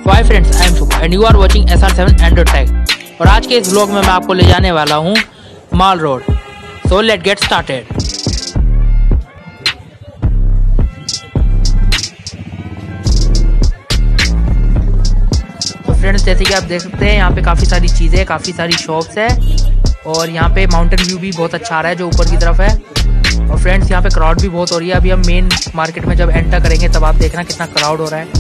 Hi friends, I am Shubh and you are watching SR7 Android tech. और आज के इस व्लॉग में मैं आपको ले जाने वाला हूँ Mall Road. So let get started. तो फ्रेंड्स, जैसे कि आप देख सकते हैं यहाँ पे काफ़ी सारी चीज़ें, काफ़ी सारी शॉप्स है और यहाँ पे माउंटेन व्यू भी बहुत अच्छा आ रहा है जो ऊपर की तरफ है। और फ्रेंड्स, यहाँ पे क्राउड भी बहुत हो रही है। अभी हम मेन मार्केट में जब एंटर करेंगे तब आप देखना कितना क्राउड हो रहा है।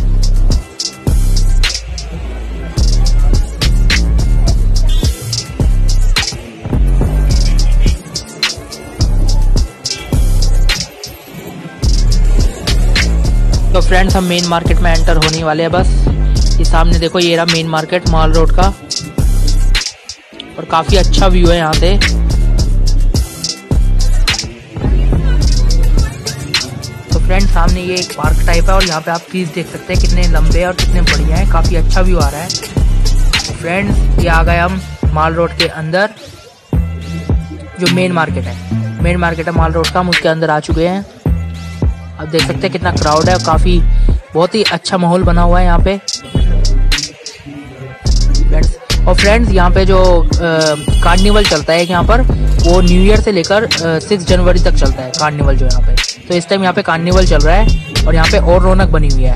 तो फ्रेंड्स, हम मेन मार्केट में एंटर होने वाले हैं। बस ये सामने देखो, ये रहा मेन मार्केट माल रोड का और काफी अच्छा व्यू है यहाँ से। तो फ्रेंड्स, सामने ये एक पार्क टाइप है और यहाँ पे आप ट्रीज देख सकते हैं कितने लंबे और कितने बढ़िया हैं। काफी अच्छा व्यू आ रहा है। तो फ्रेंड्स, ये आ गए हम माल रोड के अंदर, जो मेन मार्केट है। मेन मार्केट है माल रोड का, हम उसके अंदर आ चुके हैं। आप देख सकते हैं कितना क्राउड है और काफी बहुत ही अच्छा माहौल बना हुआ है यहाँ पे फ्रेंड्स। और फ्रेंड्स, यहाँ पे जो कार्निवल चलता है यहाँ पर, वो न्यू ईयर से लेकर 6 जनवरी तक चलता है कार्निवल जो यहाँ पे। तो इस टाइम यहाँ पे कार्निवल चल रहा है और यहाँ पे और रौनक बनी हुई है।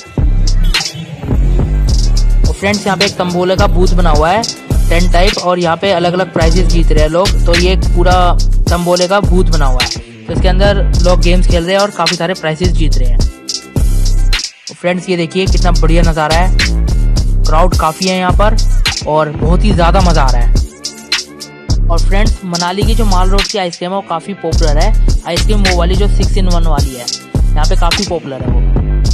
और फ्रेंड्स, यहाँ पे एक तंबोले का बूथ बना हुआ है 10 टाइप, और यहाँ पे अलग अलग प्राइजेस जीत रहे हैं लोग। तो ये पूरा तंबोले का बूथ बना हुआ है, तो इसके अंदर लोग गेम्स खेल रहे हैं और काफी सारे प्राइजेस जीत रहे हैं। तो फ्रेंड्स, ये देखिए कितना बढ़िया नज़ारा है। क्राउड काफी है यहाँ पर और बहुत ही ज्यादा मजा आ रहा है। और फ्रेंड्स, मनाली की जो माल रोड की आइसक्रीम है वो काफी पॉपुलर है। आइसक्रीम वो वाली जो 6 in 1 वाली है, यहाँ पे काफी पॉपुलर है वो।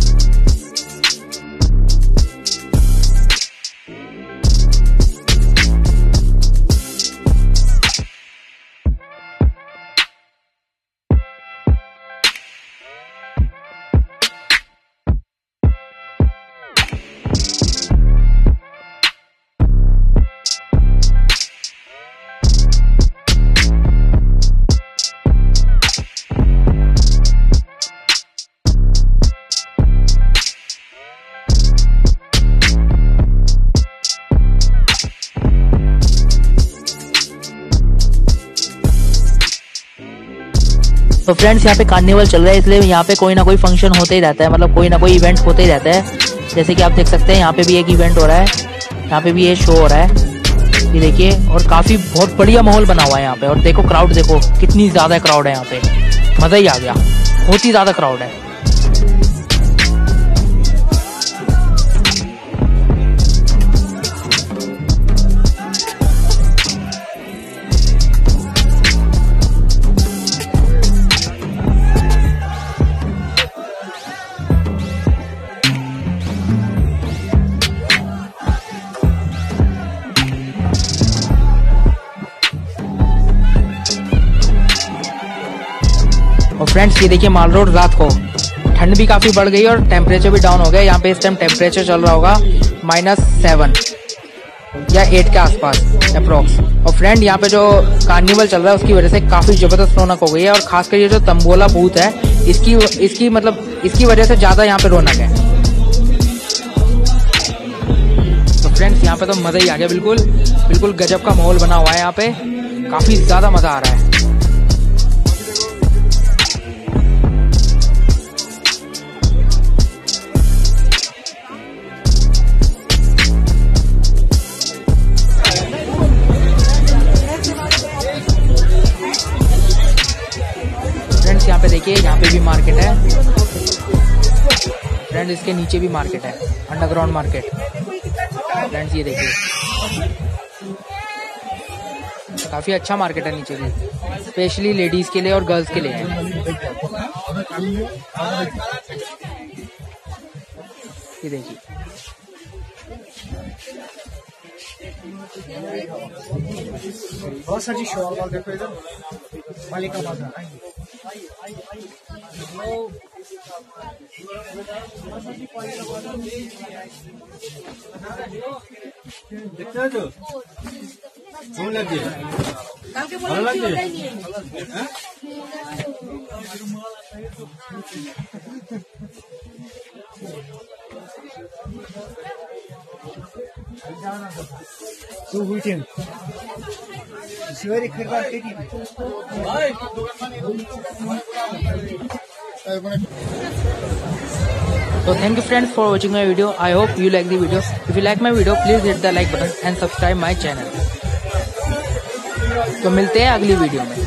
तो फ्रेंड्स, यहाँ पे कार्निवल चल रहा है, इसलिए यहाँ पे कोई ना कोई फंक्शन होते ही रहता है, मतलब कोई ना कोई इवेंट होते ही रहता है। जैसे कि आप देख सकते हैं यहाँ पे भी एक इवेंट हो रहा है, यहाँ पे भी ये शो हो रहा है, ये देखिए। और काफी बहुत बढ़िया माहौल बना हुआ है यहाँ पे। और देखो क्राउड, देखो कितनी ज्यादा क्राउड है यहाँ पे, मजा ही आ गया, बहुत ही ज्यादा क्राउड है। और फ्रेंड्स, ये देखिए माल रोड रात को ठंड भी काफी बढ़ गई और टेम्परेचर भी डाउन हो गया। यहाँ पे इस टाइम टेम्परेचर चल रहा होगा -7 या 8 के आसपास अप्रोक्स। और फ्रेंड, यहाँ पे जो कार्निवल चल रहा है उसकी वजह से काफी जबरदस्त रौनक हो गई है। और खासकर ये जो तंबोला बूथ है, इसकी वजह से ज्यादा यहाँ पे रौनक है। तो फ्रेंड्स, यहाँ पे तो मजा ही आ गया, बिल्कुल गजब का माहौल बना हुआ है यहाँ पे, काफी ज्यादा मजा आ रहा है। यहाँ पे देखिए, यहाँ पे भी मार्केट है फ्रेंड्स, इसके नीचे भी मार्केट है, अंडरग्राउंड मार्केट फ्रेंड्स। ये देखिए काफी अच्छा मार्केट है नीचे भी, स्पेशली लेडीज के लिए और गर्ल्स के लिए है। ये देखिए बहुत सारी शॉप और देखो इधर मालिका बाजार देखते हो तो कौन लगे ভালো লাগছে হ্যাঁ Su huitin. Siveri khirdan teki. So thank you friends for watching my video. I hope you like the video. If you like my video, please hit the like button and subscribe my channel. तो मिलते हैं अगली video में.